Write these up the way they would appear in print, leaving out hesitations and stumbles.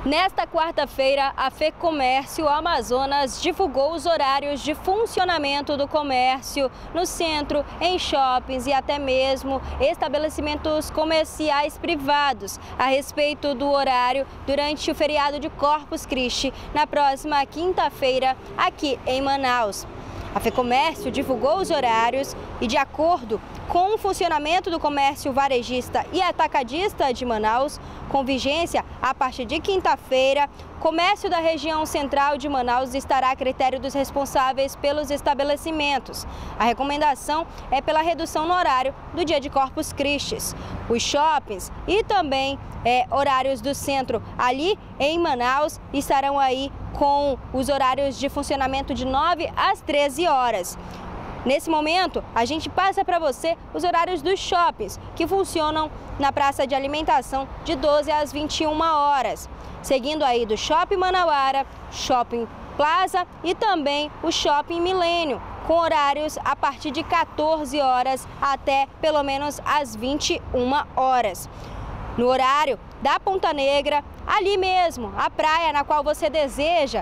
Nesta quarta-feira, a FEComércio Amazonas divulgou os horários de funcionamento do comércio no centro, em shoppings e até mesmo estabelecimentos comerciais privados a respeito do horário durante o feriado de Corpus Christi, na próxima quinta-feira, aqui em Manaus. A FEComércio divulgou os horários e, de acordo com o funcionamento do comércio varejista e atacadista de Manaus, com vigência a partir de quinta-feira, o comércio da região central de Manaus estará a critério dos responsáveis pelos estabelecimentos. A recomendação é pela redução no horário do dia de Corpus Christi. Os shoppings e também horários do centro ali em Manaus estarão aí com os horários de funcionamento de 9 às 13 horas. Nesse momento, a gente passa para você os horários dos shoppings, que funcionam na praça de alimentação de 12 às 21 horas. Seguindo aí do Shopping Manauara, Shopping Plaza e também o Shopping Milênio, com horários a partir de 14 horas até pelo menos às 21 horas. No horário da Ponta Negra, ali mesmo, a praia na qual você deseja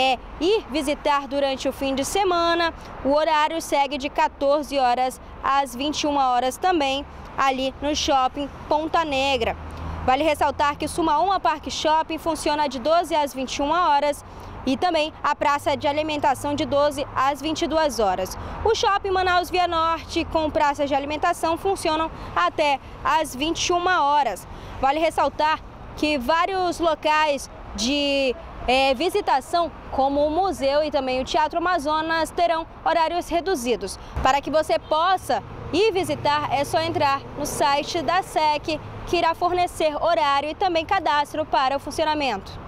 ir visitar durante o fim de semana, o horário segue de 14 horas às 21 horas também, ali no Shopping Ponta Negra. Vale ressaltar que o Sumaúma Parque Shopping funciona de 12 às 21 horas e também a praça de alimentação de 12 às 22 horas. O Shopping Manaus Via Norte com praças de alimentação funcionam até às 21 horas. Vale ressaltar que vários locais de visitação, como o museu e também o Teatro Amazonas, terão horários reduzidos. Para que você possa ir visitar, é só entrar no site da SEC, que irá fornecer horário e também cadastro para o funcionamento.